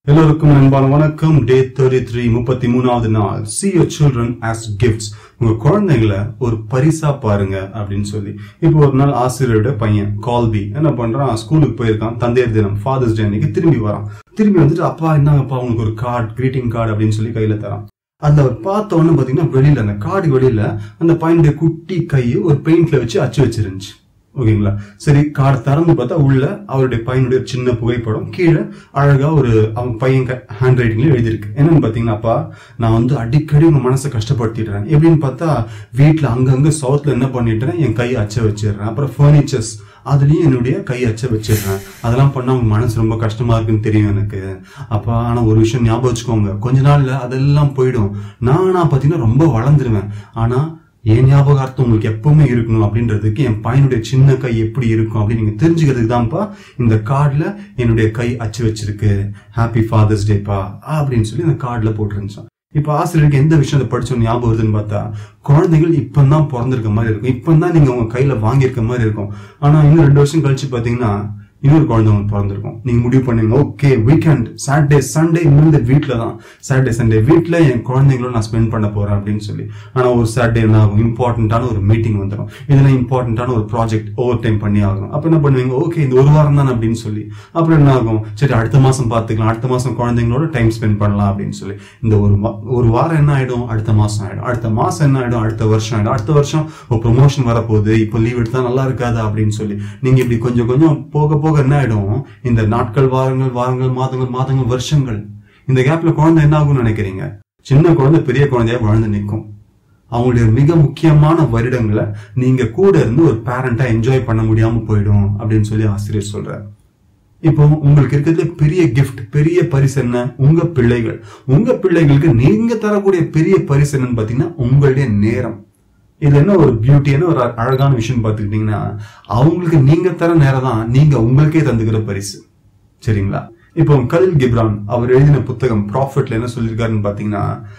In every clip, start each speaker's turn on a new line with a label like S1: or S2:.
S1: எல்லோருக்கும் அன்பான வணக்கம். டே 33 33வது நாள். See your children as gifts. உங்க குழந்தைங்களை ஒரு பரிசா பாருங்க அப்படின்னு சொல்லி. இப்போ ஒரு நாள் ஆசிரியரோட பையன் கால்பி என்ன பண்றான், ஸ்கூலுக்கு போயிருக்கான். தந்தையர் தினம் ஃபாதர்ஸ் டே அன்னைக்கு திரும்பி வரான். திரும்பி வந்துட்டு அப்பா என்னங்கப்பா உங்களுக்கு ஒரு கார்டு, கிரீட்டிங் கார்டு அப்படின்னு சொல்லி கையில தரான். அதுல அவர் பார்த்த உடனே பாத்தீங்கன்னா வெளியில அந்த கார்டு வெளியில அந்த பையனுடைய குட்டி கை ஒரு பெயிண்ட்ல வச்சு அச்சு வச்சிருந்துச்சு. ஓகேங்களா, சரி கார்டு திறந்து பார்த்தா உள்ள அவருடைய பையனுடைய சின்ன புகைப்படம், கீழே அழகா ஒரு அவன் பையன் ஹேண்ட் ரைட்டிங்ல எழுதியிருக்கு. என்னன்னு பாத்தீங்கன்னாப்பா, நான் வந்து அடிக்கடி உங்க மனசை கஷ்டப்படுத்திடுறேன். எப்படின்னு பார்த்தா வீட்டுல அங்கங்க சவுத்துல என்ன பண்ணிட்டுறேன், என் கை அச்ச வச்சிடுறேன். அப்புறம் பர்னிச்சர்ஸ் அதுலயும் என்னுடைய கை அச்ச வச்சிடுறேன். அதெல்லாம் பண்ணா உங்க மனசு ரொம்ப கஷ்டமா இருக்குன்னு தெரியும் எனக்கு அப்பா. ஆனா ஒரு விஷயம் ஞாபகம் வச்சுக்கோங்க, கொஞ்ச நாள்ல அதெல்லாம் போயிடும். நானா பாத்தீங்கன்னா ரொம்ப வளர்ந்துருவேன். ஆனா என் ஞாபகார்த்தம் உங்களுக்கு எப்பவுமே இருக்கணும் அப்படின்றதுக்கு என் பையனுடைய சின்ன கை எப்படி இருக்கும் அப்படின்னு நீங்க தெரிஞ்சுக்கிறதுக்கு தான்ப்பா இந்த கார்டுல என்னுடைய கை அச்சு வச்சிருக்கு. ஹாப்பி ஃபாதர்ஸ் டேப்பா அப்படின்னு சொல்லி அந்த கார்டுல போட்டுருந்துச்சான். இப்ப ஆசிரியருக்கு எந்த விஷயத்தை படிச்சோம் ஞாபகம் வருதுன்னு பார்த்தா, குழந்தைகள் இப்பதான் பிறந்திருக்க மாதிரி இருக்கும், இப்பதான் நீங்க உங்க கையில வாங்கியிருக்க மாதிரி இருக்கும். ஆனா இன்னும் 2 வருஷம் கழிச்சு பாத்தீங்கன்னா இன்னொரு குழந்தை உங்களுக்கு பிறந்திருக்கும். நீங்க முடிவு பண்ணீங்க, ஓகே வீக்கெண்ட் சாட்டர்டே சண்டே இந்த வீட்டுல தான், சாட்டர்டே சண்டே வீட்டுல என் குழந்தைங்களோட நான் ஸ்பெண்ட் பண்ண போறேன் அப்படின்னு சொல்லி. ஆனா ஒரு சாட்டர்டே என்ன ஆகும், இம்பார்ட்டன்டான ஒரு மீட்டிங் வந்துடும், இதுல இம்பார்ட்டன்டான ஒரு ப்ராஜெக்ட் ஓவர் டைம் பண்ணி ஆகும். அப்ப என்ன பண்ணுவீங்க, ஓகே இந்த ஒரு வாரம் தான் அப்படின்னு சொல்லி. அப்புறம் என்ன ஆகும், சரி அடுத்த மாசம் பாத்துக்கலாம், அடுத்த மாசம் குழந்தைங்களோட டைம் ஸ்பெண்ட் பண்ணலாம் அப்படின்னு சொல்லி. இந்த ஒரு வாரம் என்ன ஆயிடும், அடுத்த மாசம் ஆயிடும், அடுத்த மாசம் என்ன ஆயிடும், அடுத்த வருஷம் ஆயிடும், அடுத்த வருஷம் ஒரு ப்ரொமோஷன் வரப்போகுது, இப்போ லீவ் எடுத்தா நல்லா இருக்காது அப்படின்னு சொல்லி நீங்க இப்படி கொஞ்சம் கொஞ்சம் போக போக என்ன ஆயிடும், இந்த நாட்கள் வாரங்கள் மாதங்கள் வருஷங்கள், இந்த கேப்ல குழந்தை என்ன ஆகும்னு நினைக்கிறீங்க? சின்ன குழந்தை பெரிய குழந்தையா வளர்ந்து நிற்கும். அவங்களுடைய மிக முக்கியமான வருடங்களை நீங்க கூட இருந்து ஒரு பேரண்டா என்ஜாய் பண்ண முடியாம போயிடும் அப்படின்னு சொல்லி ஆசிரியர் சொல்றாரு. இப்போ உங்களுக்கு இருக்கிறதுல பெரிய கிஃப்ட், பெரிய பரிசு என்ன? உங்க பிள்ளைகள். உங்க பிள்ளைகளுக்கு நீங்க தரக்கூடிய பெரிய பரிசு என்னன்னு பாத்தீங்கன்னா உங்களுடைய நேரம். இது என்ன ஒரு பியூட்டியான ஒரு அழகான விஷயம் பார்த்துக்கிட்டீங்கன்னா, அவங்களுக்கு நீங்க தர நேரம் தான் நீங்க உங்களுக்கே தந்துக்கிற பரிசு. சரிங்களா? இப்போ கலில் கிப்ரான் அவர் எழுதின புத்தகம் ப்ராஃபிட்ல என்ன சொல்லியிருக்காருன்னு பாத்தீங்கன்னா,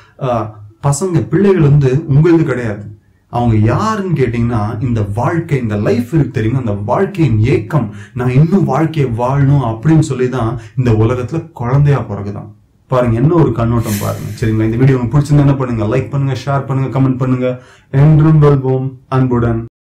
S1: பசங்க பிள்ளைகள் வந்து உங்களுக்கு கிடையாது, அவங்க யாருன்னு கேட்டீங்கன்னா இந்த வாழ்க்கை, இந்த லைஃப் இருக்கு தெரியுமா, அந்த வாழ்க்கையின் ஏக்கம், நான் இன்னும் வாழ்க்கையை வாழணும் அப்படின்னு சொல்லிதான் இந்த உலகத்துல குழந்தையா பிறகுதான். பாருங்க என்ன ஒரு கண்ணோட்டம் பாருங்க. சரிங்களா? இந்த வீடியோ உங்களுக்கு பிடிச்சிருந்தா என்ன பண்ணுங்க, லைக் பண்ணுங்க, ஷேர் பண்ணுங்க, கமெண்ட் பண்ணுங்க. என்றும் வெல்வோம் அன்புடன்.